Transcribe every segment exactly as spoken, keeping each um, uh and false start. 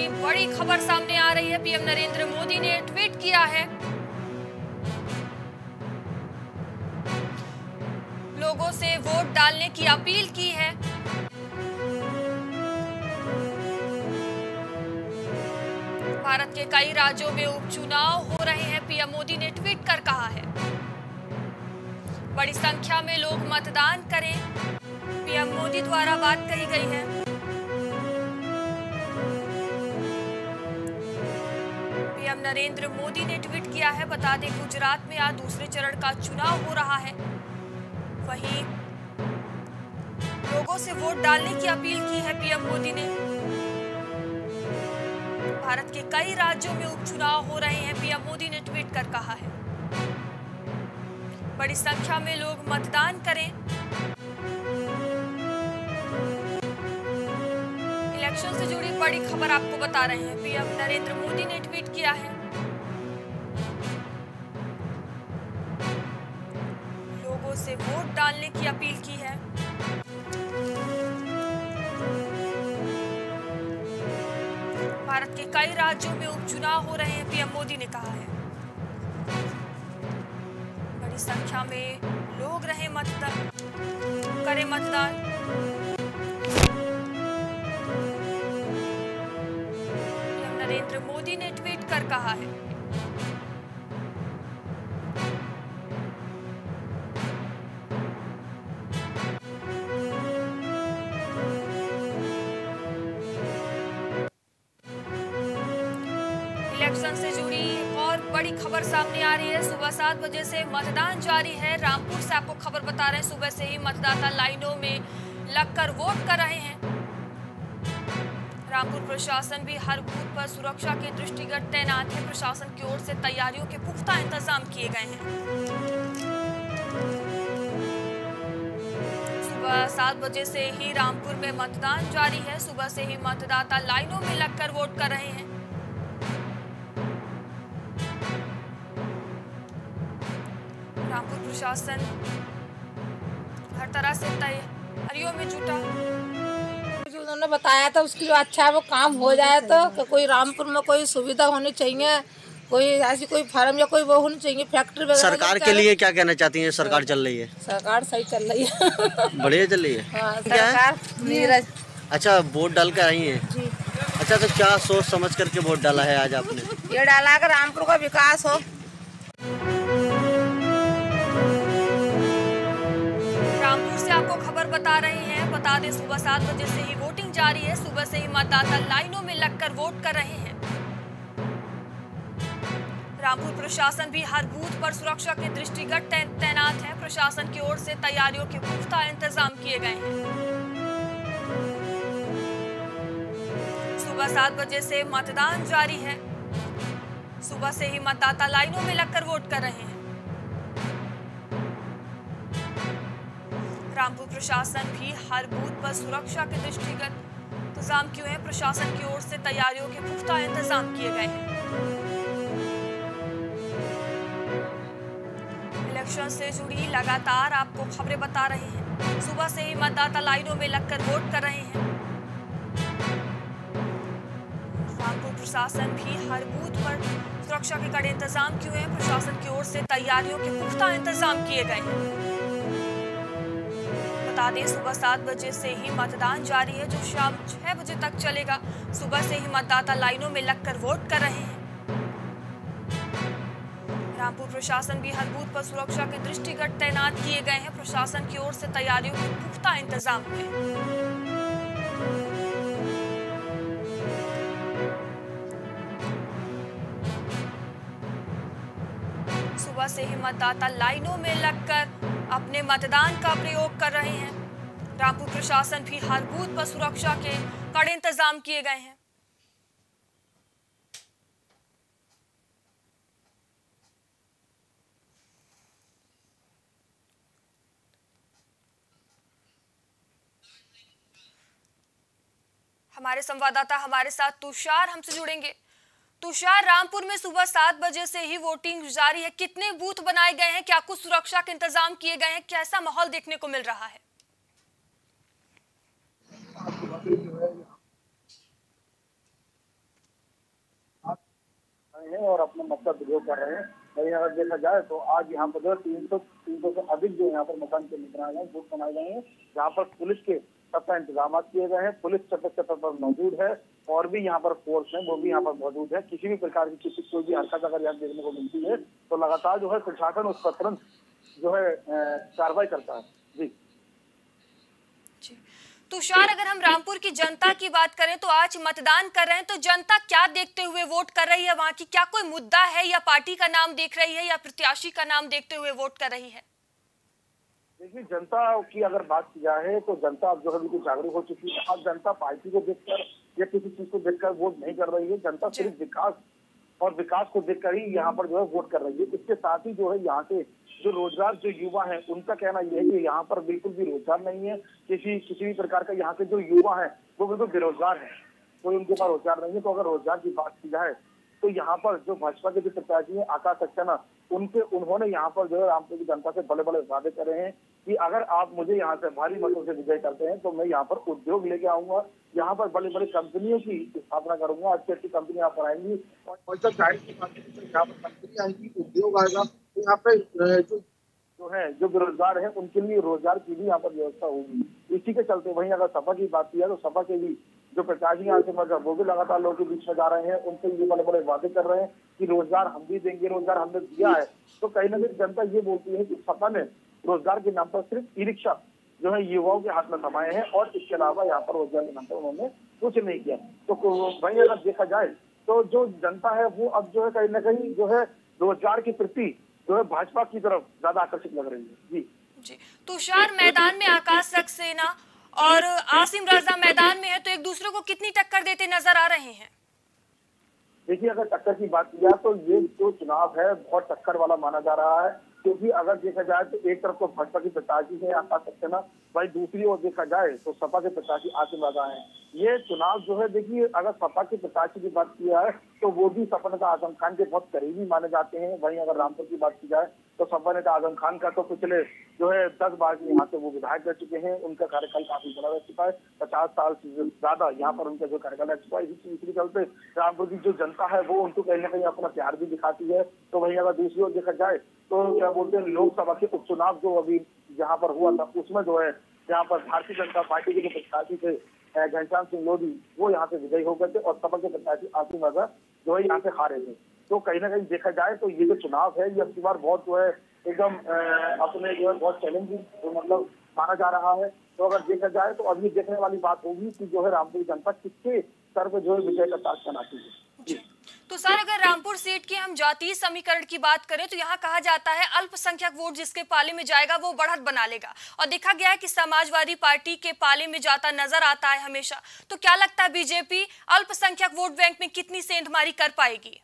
जुड़ी बड़ी खबर सामने आ रही है। पीएम नरेंद्र मोदी ने ट्वीट किया है, लोगों से वोट डालने की अपील की है। भारत के कई राज्यों में उपचुनाव हो रहे हैं। पीएम मोदी ने ट्वीट कर कहा है, बड़ी संख्या में लोग मतदान करें। पीएम मोदी द्वारा बात कही गई है। पीएम नरेंद्र मोदी ने ट्वीट किया है, बता दें गुजरात में आज दूसरे चरण का चुनाव हो रहा है। वहीं लोगों से वोट डालने की अपील की है पीएम मोदी ने। भारत के कई राज्यों में उपचुनाव हो रहे हैं। पीएम मोदी ने ट्वीट कर कहा है, बड़ी संख्या में लोग मतदान करें। इलेक्शन से जुड़ी बड़ी खबर आपको बता रहे हैं। पीएम नरेंद्र मोदी ने ट्वीट किया है, लोगों से वोट डालने की अपील की है। भारत के कई राज्यों में उपचुनाव हो रहे हैं। पीएम मोदी ने कहा है, बड़ी संख्या में लोग रहे मतदान करें मतदान। पीएम नरेंद्र मोदी ने ट्वीट कर कहा है, इलेक्शन से जुड़ी एक और बड़ी खबर सामने आ रही है। सुबह सात बजे से मतदान जारी है। रामपुर से आपको खबर बता रहे हैं, सुबह से ही मतदाता लाइनों में लगकर वोट कर रहे हैं। रामपुर प्रशासन भी हर बूथ पर सुरक्षा के दृष्टिगत तैनात है। प्रशासन की ओर से तैयारियों के पुख्ता इंतजाम किए गए हैं। सुबह सात बजे से ही रामपुर में मतदान जारी है। सुबह से ही मतदाता लाइनों में लगकर वोट कर रहे हैं। रामपुर प्रशासन हर तरह से तैयारियों में जुटा। जो उन्होंने बताया था उसके लिए अच्छा है, वो काम हो जाए तो कोई रामपुर में कोई सुविधा होनी चाहिए, कोई ऐसी कोई फार्म या कोई वो होनी चाहिए, फैक्ट्री वगैरह। सरकार के लिए क्या कहना चाहती हैं? सरकार चल रही है, सरकार सही चल रही है। बढ़िया चल रही है। हाँ, सरकार नीरज। अच्छा, वोट डाल कर आई हैं जी। अच्छा, तो क्या सोच समझ करके वोट डाला है आज आपने? ये डाला कर रामपुर का विकास हो। रामपुर से आपको खबर बता रहे हैं, बता दें सुबह सात बजे से ही वोटिंग जारी है। सुबह से ही मतदाता लाइनों में लगकर वोट कर रहे हैं। रामपुर प्रशासन भी हर बूथ पर सुरक्षा के दृष्टिगत तैनात है। प्रशासन की ओर से तैयारियों के पुख्ता इंतजाम किए गए हैं। सुबह सात बजे से मतदान जारी है। सुबह से ही मतदाता लाइनों में लगकर वोट कर रहे हैं। रामपुर प्रशासन भी हर बूथ पर सुरक्षा के दृष्टिगत इंतजाम किए हैं। प्रशासन की ओर से तैयारियों के पुख्ता इंतजाम किए गए हैं। इलेक्शन से जुड़ी लगातार आपको खबरें बता रहे हैं। सुबह से ही मतदाता लाइनों में लगकर वोट कर रहे हैं। रामपुर प्रशासन भी हर बूथ पर सुरक्षा के कड़े इंतजाम किए हैं। प्रशासन की ओर से तैयारियों के पुख्ता इंतजाम किए गए हैं। बता दें सुबह सात बजे से ही मतदान जारी है, जो शाम छह बजे तक चलेगा। सुबह से ही मतदाता लाइनों में लगकर वोट कर रहे हैं। रामपुर प्रशासन भी हर बूथ पर सुरक्षा के दृष्टिगत तैनात किए गए हैं। प्रशासन की ओर से तैयारियों के पुख्ता इंतजाम हुए। सुबह से ही मतदाता लाइनों में लगकर अपने मतदान का प्रयोग कर रहे हैं। रामपुर प्रशासन भी हर बूथ पर सुरक्षा के कड़े इंतजाम किए गए हैं। हमारे संवाददाता हमारे साथ तुषार हमसे जुड़ेंगे। तुषार, रामपुर में सुबह सात बजे से ही वोटिंग जारी है। कितने बूथ बनाए गए हैं? क्या कुछ सुरक्षा के इंतजाम किए गए हैं? कैसा माहौल देखने को मिल रहा है? रहे हैं और अपना मत का विरोध कर रहे हैं। वहीं अगर देखा जाए तो आज यहाँ पर जो है तीन सौ तीन सौ से अधिक जो यहाँ पर मकान के बनाए गए बूथ बनाए गए हैं, जहाँ पर पुलिस के सबका इंतजाम किए गए हैं। पुलिस चप्पे चप्पे पर मौजूद है और भी यहाँ पर फोर्स है वो भी यहाँ पर मौजूद है। किसी भी प्रकार की किसी कोई भी हरकत अगर यहाँ देखने को मिलती है तो लगातार जो है प्रशासन उस पर तुरंत जो है कार्रवाई करता है। जी तुषार, अगर हम रामपुर की जनता की बात करें तो आज मतदान कर रहे हैं, तो जनता क्या देखते हुए वोट कर रही है? वहां की क्या कोई मुद्दा है या पार्टी का नाम देख रही है या प्रत्याशी का नाम देखते हुए वोट कर रही है? देखिए, जनता की अगर बात की जाए तो जनता अब जो है बिल्कुल जागरूक हो चुकी है। अब जनता पार्टी को देखकर या किसी चीज को देखकर वोट नहीं कर रही है। जनता सिर्फ विकास और विकास को देखकर ही यहाँ पर जो है वोट कर रही है। इसके साथ ही जो है यहाँ के जो रोजगार जो युवा है उनका कहना यह है कि यहाँ पर बिल्कुल भी रोजगार नहीं है। किसी किसी भी प्रकार का यहाँ के जो युवा है वो बिल्कुल बेरोजगार है, कोई उनके पास रोजगार नहीं है। तो अगर रोजगार की बात की जाए तो यहाँ पर जो भाजपा के जो प्रत्याशी है आकाश सक्सेना, उनके उन्होंने यहाँ पर जो है रामपुर की जनता से बड़े बड़े वादे करे हैं कि अगर आप मुझे यहाँ से भारी मतों से विजय करते हैं तो मैं यहाँ पर उद्योग लेके आऊंगा, यहाँ पर बड़ी बड़ी कंपनियों की स्थापना करूंगा, अच्छी अच्छी कंपनी यहाँ पर आएंगी और जाहिर की बात है यहाँ पर कंपनी आएंगी, उद्योग आएगा, तो यहाँ पे जो जो है जो बेरोजगार है उनके लिए रोजगार की भी यहाँ पर व्यवस्था होगी। इसी के चलते वहीं अगर सपा की बात की जाए तो सपा के भी जो प्रत्याशी यहाँ से मतलब वो भी लगातार लोगों के बीच में जा रहे हैं, उनसे ये बड़े बड़े वादे कर रहे हैं कि रोजगार हम भी देंगे, रोजगार हमने दिया है। तो कहीं ना कहीं जनता ये बोलती है कि सपा ने रोजगार के नाम पर सिर्फ ई रिक्शा जो है युवाओं के हाथ में थमाए हैं और इसके अलावा यहाँ पर रोजगार के नाम पर उन्होंने कुछ नहीं किया। तो वहीं अगर देखा जाए तो जो जनता है वो अब जो है कहीं ना कहीं जो है रोजगार के प्रति जो है भाजपा की तरफ ज्यादा आकर्षित लग रही है। जी जी तुषार, मैदान में आकाश सक्सेना और आसिम रजा मैदान में है तो एक दूसरे को कितनी टक्कर देते नजर आ रहे हैं? देखिए, अगर टक्कर की बात की जाए तो ये जो चुनाव है बहुत टक्कर वाला माना जा रहा है, क्योंकि अगर देखा जाए तो एक तरफ तो भाजपा की प्रत्याशी है आकाश सक्सेना, भाई दूसरी ओर देखा जाए तो सपा के प्रत्याशी आसिम रजा है। ये चुनाव जो है देखिए, अगर सपा के प्रत्याशी की बात की जाए तो वो भी सपा नेता आजम खान के बहुत करीबी माने जाते हैं। वहीं अगर रामपुर की बात की जाए तो सपा नेता आजम खान का तो पिछले जो है दस बार यहाँ से वो विधायक रह चुके हैं, उनका कार्यकाल काफी बड़ा रह चुका है, पचास साल से ज्यादा यहाँ पर उनका जो कार्यकाल रह चुका है। इसी चलते रामपुर की जो जनता है वो उनको कहीं ना कहीं अपना प्यार भी दिखाती है। तो वहीं अगर दूसरी ओर देखा जाए तो क्या बोलते हैं, लोकसभा के उपचुनाव जो अभी यहाँ पर हुआ था उसमें जो है यहाँ पर भारतीय जनता पार्टी के जो प्रत्याशी थे घनश्याम सिंह लोधी वो यहाँ से विजयी हो गए थे और सपा के प्रत्याशी आसिम रजा जो है यहाँ से हारे थे। तो कहीं ना कहीं देखा जाए तो ये जो चुनाव है ये अब की बार बहुत जो है एकदम अपने जो है बहुत चैलेंजिंग मतलब माना जा रहा है। तो अगर देखा जाए तो अभी देखने वाली बात होगी कि जो है रामपुर जनता किसके स्तर पर जो है विजय का ताज बनाती है। तो सर, अगर रामपुर सीट की हम जातीय समीकरण की बात करें तो यहाँ कहा जाता है अल्पसंख्यक वोट जिसके पाले में जाएगा वो बढ़त बना लेगा, और देखा गया है कि समाजवादी पार्टी के पाले में जाता नजर आता है हमेशा। तो क्या लगता है बीजेपी अल्पसंख्यक वोट बैंक में कितनी सेंधमारी कर पाएगी?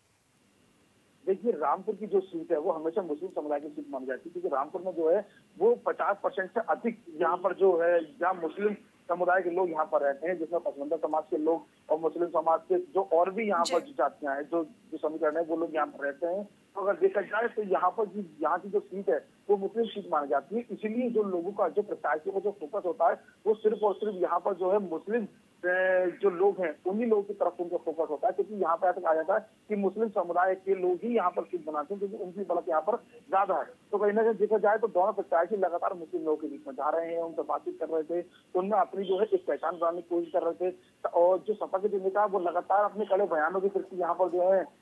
देखिए, रामपुर की जो सीट है वो हमेशा मुस्लिम समुदाय की सीट मानी जाती है, क्योंकि रामपुर में जो है वो पचास परसेंट से अधिक यहाँ पर जो है जहाँ मुस्लिम समुदाय के लोग यहाँ पर रहते हैं, जिसमें पसमंदा समाज के लोग और मुस्लिम समाज के जो और भी यहाँ पर जो जातियां हैं जो जो समीकरण है वो लोग यहाँ पर रहते हैं। तो अगर देखा जाए तो यहाँ पर जो यहाँ की जो सीट है वो मुस्लिम सीट मानी जाती है। इसीलिए जो लोगों का जो प्रत्याशियों का जो फोकस होता है वो सिर्फ और सिर्फ यहाँ पर जो है मुस्लिम जो लोग हैं उन्हीं लोगों की तरफ उनका फोकस होता है, क्योंकि यहाँ पर ऐसा कहा जाता है कि मुस्लिम समुदाय के लोग ही यहाँ पर सीट बनाते हैं क्योंकि उनकी बढ़त यहाँ पर ज्यादा है। तो कहीं ना कहीं देखा जाए तो दोनों प्रत्याशी लगातार मुस्लिम लोगों के बीच में जा रहे हैं, उनसे बातचीत कर रहे थे, उनमें अपनी जो है एक पहचान बनाने की कोशिश कर रहे थे। और जो सपा के जो नेता वो लगातार अपने कड़े बयानों के प्रति यहाँ पर जो है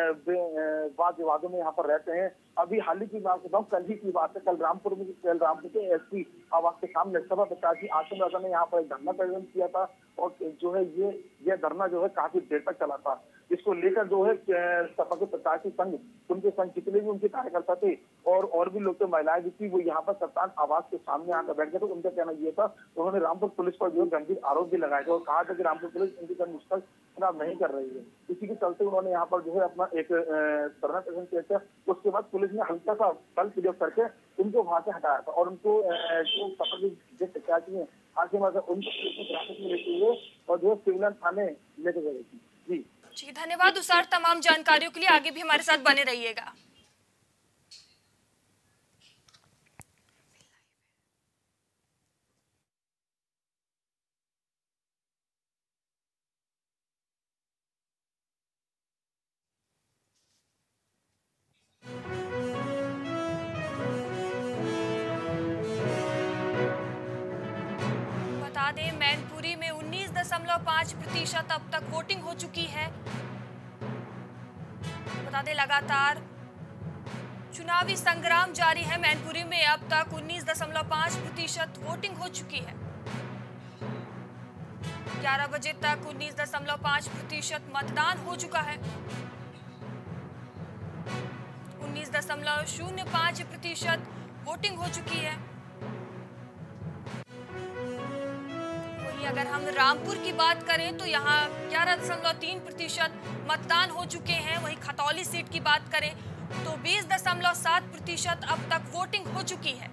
वाद विवादों में यहाँ पर रहते हैं। अभी हाल ही की बात बताऊँ, कल ही की बात है, कल रामपुर में कल रामपुर के एसपी आवास के सामने सपा प्रत्याशी आसिम रजा ने यहाँ पर एक धरना प्रदर्शन किया था और जो है ये ये धरना जो है काफी देर तक चला था। इसको लेकर जो है सपा के प्रत्याशी संघ उनके संघ जितने भी उनके कार्यकर्ता थे और और भी लोग थे, महिलाएं भी थी, वो यहाँ पर कप्तान आवास के सामने आकर बैठ गए। तो उनका कहना ये था, उन्होंने रामपुर पुलिस पर जो है गंभीर आरोप भी लगाए थे और कहा था कि रामपुर पुलिस उनकी निष्पक्ष चुनाव नहीं कर रही है। इसी के चलते उन्होंने यहाँ पर जो है अपना एक धरना प्रदर्शन किया था। उसके बाद पुलिस ने हल्का सा बल प्रयोग करके उनको वहां से हटाया था और उनको जो सपा के जो प्रत्याशी है आसिम रजा उनको हिरासत में लेते हुए और जो सिविल थाने लेके गए थी। जी जी धन्यवाद तुषार, तमाम जानकारियों के लिए आगे भी हमारे साथ बने रहिएगा। दशमलव पाँच प्रतिशत अब तक वोटिंग हो चुकी है। बता दें लगातार चुनावी संग्राम जारी है। मैनपुरी में अब तक उन्नीस दशमलव पाँच प्रतिशत वोटिंग हो चुकी है। ग्यारह बजे तक उन्नीस दशमलव पाँच प्रतिशत मतदान हो चुका है। उन्नीस दशमलव शून्य पाँच प्रतिशत वोटिंग हो चुकी है। वहीं अगर हम रामपुर की बात करें तो यहाँ ग्यारह दशमलव तीन प्रतिशत मतदान हो चुके हैं। वहीं खतौली सीट की बात करें तो बीस दशमलव सात प्रतिशत अब तक वोटिंग हो चुकी है।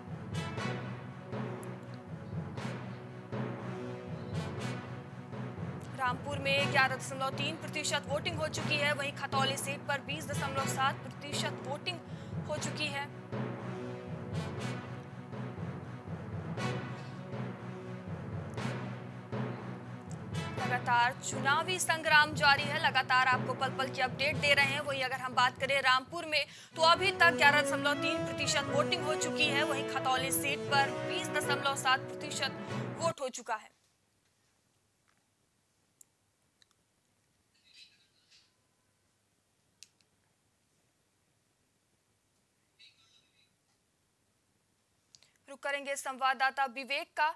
रामपुर में ग्यारह दशमलव तीन प्रतिशत वोटिंग हो चुकी है। वहीं खतौली सीट पर बीस दशमलव सात प्रतिशत वोटिंग हो चुकी है। लगातार चुनावी संग्राम जारी है। लगातार आपको पल पल की अपडेट दे रहे हैं। वहीं अगर हम बात करें रामपुर में तो अभी तक ग्यारह दशमलव तीन प्रतिशत वोटिंग हो चुकी है। वहीं खतौली सीट पर बीस दशमलव सात प्रतिशत वोट हो चुका है। रुक करेंगे संवाददाता विवेक का।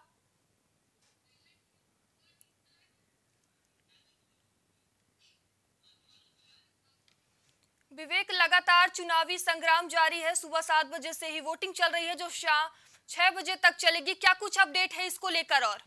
विवेक, लगातार चुनावी संग्राम जारी है। सुबह सात बजे से ही वोटिंग चल रही है जो शाम छह बजे तक चलेगी। क्या कुछ अपडेट है इसको लेकर? और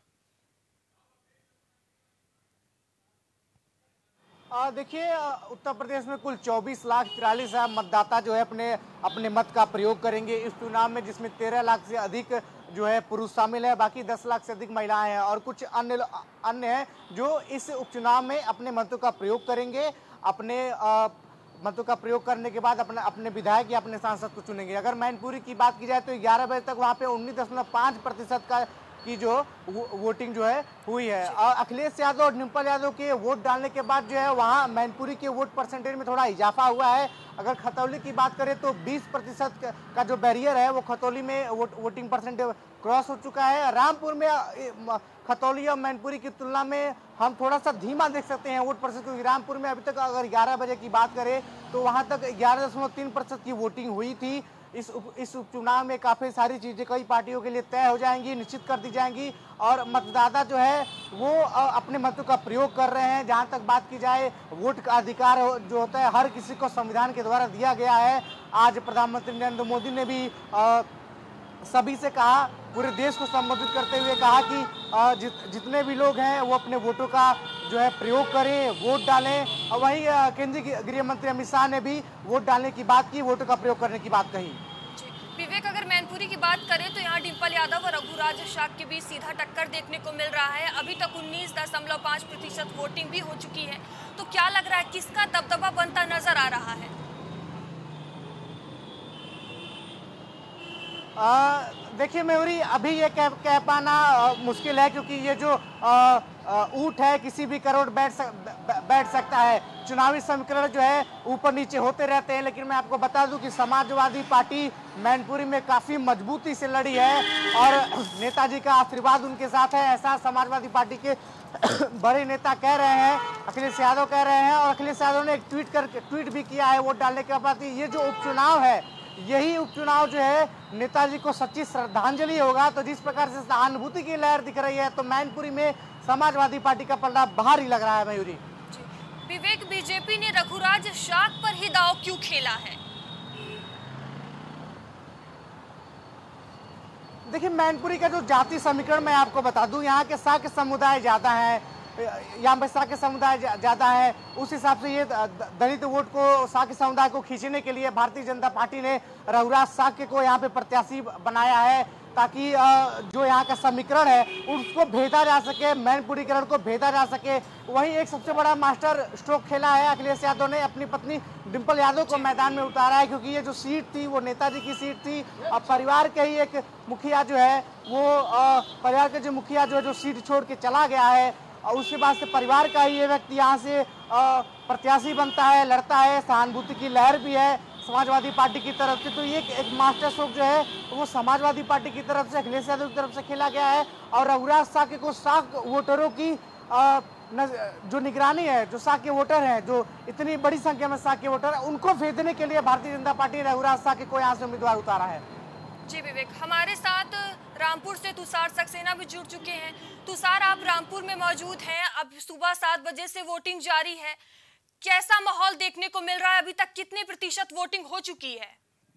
देखिए, उत्तर प्रदेश में कुल चौबीस लाख तिरालीस हजार मतदाता जो है अपने अपने मत का प्रयोग करेंगे इस चुनाव में, जिसमें तेरह लाख से अधिक जो है पुरुष शामिल है, बाकी दस लाख से अधिक महिलाएं हैं और कुछ अन्य अन्य हैं जो इस उपचुनाव में अपने मतों का प्रयोग करेंगे। अपने आ, मतों का प्रयोग करने के बाद अपने अपने विधायक या अपने सांसद को चुनेंगे। अगर मैनपुरी की बात की जाए तो ग्यारह बजे तक वहाँ पे उन्नीस दशमलव पाँच प्रतिशत का की जो वो, वोटिंग जो है हुई है। और अखिलेश यादव और डिम्पल यादव के वोट डालने के बाद जो है वहाँ मैनपुरी के वोट परसेंटेज में थोड़ा इजाफा हुआ है। अगर खतौली की बात करें तो बीस प्रतिशत का जो बैरियर है वो खतौली में वोट, वोटिंग परसेंटेज क्रॉस हो चुका है। रामपुर में खतौली और मैनपुरी की तुलना में हम थोड़ा सा धीमा देख सकते हैं वोट प्रतिशत, क्योंकि रामपुर में अभी तक अगर ग्यारह बजे की बात करें तो वहाँ तक ग्यारह दशमलव तीन प्रतिशत की वोटिंग हुई थी। इस उप, इस उपचुनाव में काफ़ी सारी चीज़ें कई पार्टियों के लिए तय हो जाएंगी, निश्चित कर दी जाएंगी और मतदाता जो है वो अपने मतों का प्रयोग कर रहे हैं। जहां तक बात की जाए वोट का अधिकार जो होता है हर किसी को संविधान के द्वारा दिया गया है। आज प्रधानमंत्री नरेंद्र मोदी ने भी आ, सभी से कहा, पूरे देश को संबोधित करते हुए कहा कि आ, जित, जितने भी लोग हैं वो अपने वोटों का जो है प्रयोग करें, वोट डालें। और वहीं केंद्रीय गृह मंत्री अमित शाह ने भी वोट डालने की बात की, वोटों का प्रयोग करने की बात कही। विवेक, अगर मैनपुरी की बात करें तो यहाँ डिम्पल यादव और रघुराज शाक के बीच सीधा टक्कर देखने को मिल रहा है। अभी तक उन्नीस दशमलव पाँच प्रतिशत वोटिंग भी हो चुकी है, तो क्या लग रहा है किसका दबदबा बनता नजर आ रहा है? देखिए मयूरी, अभी ये कह, कह पाना आ, मुश्किल है, क्योंकि ये जो आ, आ, ऊँट है किसी भी करोड़ बैठ सक, बैठ सकता है। चुनावी समीकरण जो है ऊपर नीचे होते रहते हैं, लेकिन मैं आपको बता दूं कि समाजवादी पार्टी मैनपुरी में काफ़ी मजबूती से लड़ी है और नेताजी का आशीर्वाद उनके साथ है, ऐसा समाजवादी पार्टी के बड़े नेता कह रहे हैं, अखिलेश यादव कह रहे हैं। और अखिलेश यादव ने एक ट्वीट कर ट्वीट भी किया है वोट डालने के बाद, ये जो उपचुनाव है यही उपचुनाव जो है नेताजी को सच्ची श्रद्धांजलि होगा। तो जिस प्रकार से सहानुभूति की लहर दिख रही है तो मैनपुरी में समाजवादी पार्टी का पलड़ा बाहर ही लग रहा है। मयूरी, विवेक, बीजेपी ने रघुराज शाक पर ही दांव क्यों खेला है? देखिए, मैनपुरी का जो जाति समीकरण मैं आपको बता दूं, यहाँ के शाक्य समुदाय ज्यादा है, यहाँ पे शाक्य समुदाय ज्यादा है। उस हिसाब से ये दलित वोट को शाक्य समुदाय को खींचने के लिए भारतीय जनता पार्टी ने रघुराज शाक्य को यहाँ पे प्रत्याशी बनाया है, ताकि जो यहाँ का समीकरण है उसको भेदा जा सके, मैनपुरीकरण को भेदा जा सके। वहीं एक सबसे बड़ा मास्टर स्ट्रोक खेला है अखिलेश यादव ने, अपनी पत्नी डिम्पल यादव को मैदान में उतारा है, क्योंकि ये जो सीट थी वो नेताजी की सीट थी और परिवार के ही एक मुखिया जो है वो परिवार के जो मुखिया जो है जो सीट छोड़ के चला गया है और उसके बाद से परिवार का ही ये व्यक्ति यहाँ से प्रत्याशी बनता है, लड़ता है। सहानुभूति की लहर भी है समाजवादी पार्टी की तरफ से, तो ये एक मास्टर स्ट्रोक जो है वो समाजवादी पार्टी की तरफ से अखिलेश यादव की तरफ से खेला गया है और रघुराज शाक्य को शाक वोटरों की आ, न, जो निगरानी है, जो शाह के वोटर हैं, जो इतनी बड़ी संख्या में शाह के वोटर हैं, उनको भेजने के लिए भारतीय जनता पार्टी ने रघुराज शाह के को यहाँ से उम्मीदवार उतारा है। जी विवेक, हमारे साथ रामपुर से तुषार सक्सेना भी जुड़ चुके हैं। तुषार, आप रामपुर में मौजूद हैं, अब सुबह सात बजे से वोटिंग जारी है, कैसा माहौल देखने को मिल रहा है? अभी तक कितने प्रतिशत वोटिंग हो चुकी है?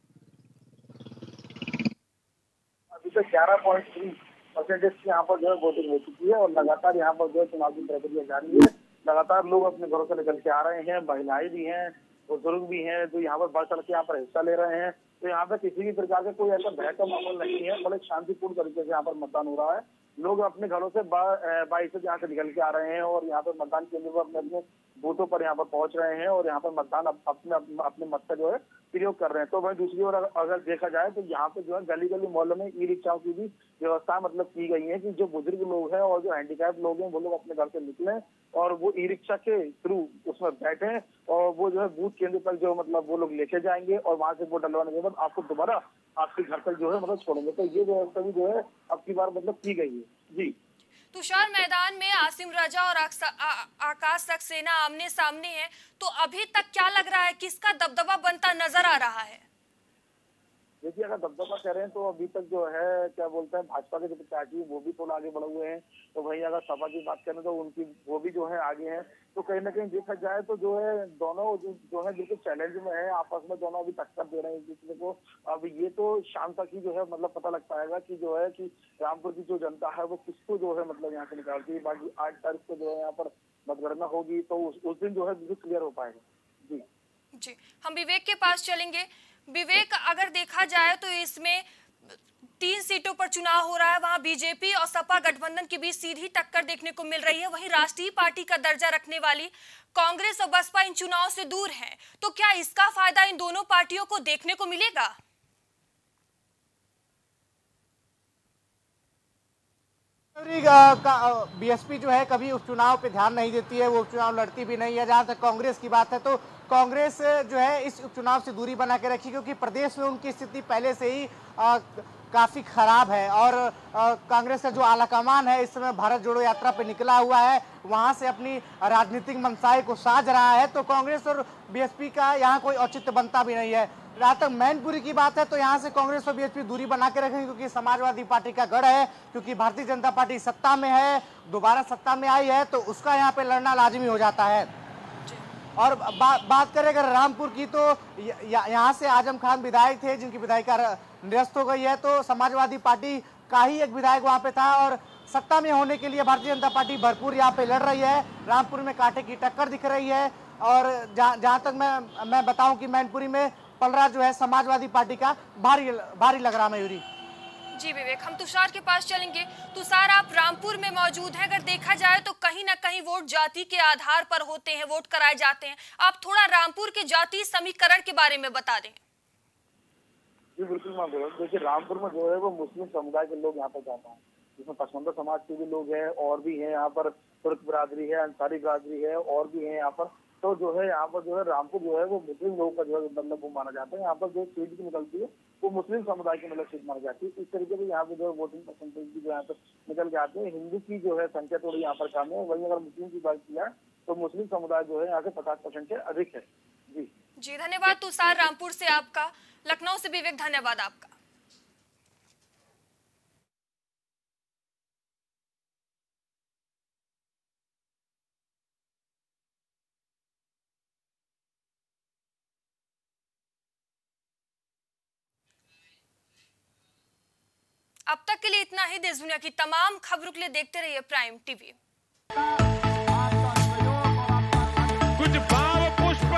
अभी तक ग्यारह पॉइंट तीन परसेंटेज की यहाँ पर जो है वोटिंग हो चुकी है और लगातार यहाँ पर जो है चुनाव की प्रक्रिया जारी है। लगातार लोग अपने घरों से निकल के आ रहे हैं, महिलाएं भी हैं, बुजुर्ग भी हैं, जो यहाँ पर बढ़ चढ़ के यहाँ पर हिस्सा ले रहे हैं। तो यहाँ पे किसी भी प्रकार का कोई ऐसा भय का माहौल नहीं है, बड़े शांतिपूर्ण तरीके से यहाँ पर मतदान हो रहा है। लोग अपने घरों से बाईस से यहाँ से निकल के आ रहे हैं और यहाँ पर मतदान केंद्र पर अपने अपने बूथों पर यहाँ पर पहुंच रहे हैं और यहाँ पर मतदान अपने अपने मत का जो है प्रयोग कर रहे हैं। तो वही दूसरी ओर अगर देखा जाए तो यहाँ पे जो है गली गली मोहल्लों में ई रिक्शाओं की भी व्यवस्था मतलब की गई है कि जो बुजुर्ग लोग हैं और जो हैंडीकैप लोग हैं वो लोग अपने घर से निकलें और वो ई रिक्शा के थ्रू उसमें बैठे और वो जो है बूथ केंद्र तक जो मतलब वो लोग लेके जाएंगे और वहां से वोट डलवाने के बाद आपको दोबारा आपके घर तक जो है मतलब छोड़ेंगे। तो ये व्यवस्था भी जो है अब की बार मतलब की गई है। जी तुषार, मैदान में आसिम रजा और आकाश सक्सेना आमने सामने हैं, तो अभी तक क्या लग रहा है किसका दबदबा बनता नजर आ रहा है? देखिए, अगर दबदबा कह रहे हैं तो अभी तक जो है क्या बोलते हैं भाजपा के जो प्रत्याशी वो भी थोड़ा आगे बढ़े हुए हैं। तो वहीं अगर सपा की बात करें तो उनकी वो भी जो है आगे हैं। तो कहीं ना कहीं देखा जाए तो जो है दोनों जो, जो है बिल्कुल चैलेंज में है, आपस में दोनों अभी टक्कर दे रहे हैं एक दूसरे को। अब ये तो शाम तक ही जो है मतलब पता लग पाएगा कि जो है कि रामपुर की जो जनता है वो किसको जो है मतलब यहाँ से निकालती है। बाकी आठ तारीख को जो है यहाँ पर मतगणना होगी तो उस, उस दिन जो है बिल्कुल क्लियर हो पाएगा। जी जी हम विवेक के पास चलेंगे। विवेक, अगर देखा जाए तो इसमें तीन सीटों पर चुनाव हो रहा है, वहां बीजेपी और सपा गठबंधन के बीच सीधी टक्कर देखने को मिल रही है। वहीं राष्ट्रीय पार्टी का दर्जा रखने वाली कांग्रेस और बसपा इन चुनाव से दूर है, तो क्या इसका फायदा इन दोनों पार्टियों को देखने को मिलेगा? बीएसपी जो है कभी उपचुनाव पे ध्यान नहीं देती है, वो उपचुनाव लड़ती भी नहीं है। जहां तक कांग्रेस की बात है तो कांग्रेस जो है इस उपचुनाव से दूरी बना के रखी, क्योंकि प्रदेश में उनकी स्थिति पहले से ही आ, काफी खराब है और आ, कांग्रेस का जो आलाकमान है इस समय भारत जोड़ो यात्रा पे निकला हुआ है, वहां से अपनी राजनीतिक मनसाई को साज रहा है। तो कांग्रेस और बीएसपी का यहाँ कोई औचित्य बनता भी नहीं है। जहाँ तक मैनपुरी की बात है तो यहाँ से कांग्रेस और बीएसपी दूरी बना के रखेंगे, क्योंकि समाजवादी पार्टी का गढ़ है, क्योंकि भारतीय जनता पार्टी सत्ता में है, दोबारा सत्ता में आई है तो उसका यहाँ पे लड़ना लाजिमी हो जाता है। और बा, बात करें अगर रामपुर की तो यहाँ से आजम खान विधायक थे जिनकी विधायिका निरस्त हो गई है, तो समाजवादी पार्टी का ही एक विधायक वहाँ पे था और सत्ता में होने के लिए भारतीय जनता पार्टी भरपूर यहाँ पे लड़ रही है। रामपुर में कांटे की टक्कर दिख रही है और जहाँ जहाँ तक मैं मैं बताऊं कि मैनपुरी में पलड़ा जो है समाजवादी पार्टी का भारी भारी लग रहा मयूरी। जी विवेक, हम तुषार के पास चलेंगे। तुषार, आप रामपुर में मौजूद हैं, अगर देखा जाए तो कहीं ना कहीं वोट जाति के आधार पर होते हैं, वोट कराए जाते हैं। आप थोड़ा रामपुर के जाति समीकरण के बारे में बता दें। जी बिल्कुल मैं बोल देखिए, रामपुर में जो है वो मुस्लिम समुदाय के लोग यहाँ पर जाते हैं, जिसमें पसमंदा समाज के भी लोग हैं और भी हैं यहाँ पर, तुर्क बिरादरी है, अंसारी बिरादरी है और भी है यहाँ पर। तो जो है यहाँ पर जो है रामपुर जो है वो मुस्लिम लोगों का जो है मतलब वो माना जाता है। यहाँ पर जो सीट की निकलती है वो मुस्लिम समुदाय की मतलब सीट मानी जाती है। इस तरीके से यहाँ पे जो है वोटिंग परसेंटेज की जो यहाँ पर निकल के आते हैं। हिंदू की जो है संख्या थोड़ी यहाँ पर कम है, वहीं अगर मुस्लिम की बात किया तो मुस्लिम समुदाय जो है यहाँ से पचास परसेंट से अधिक है। जी जी धन्यवाद तुषार, रामपुर से आपका। लखनऊ से विवेक, धन्यवाद आपका। अब तक के लिए इतना ही। देश दुनिया की तमाम खबरों के लिए देखते रहिए प्राइम टीवी। कुछ भाव पुष्प।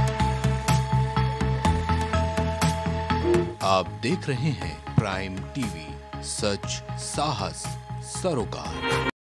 आप देख रहे हैं प्राइम टीवी, सच साहस सरोकार।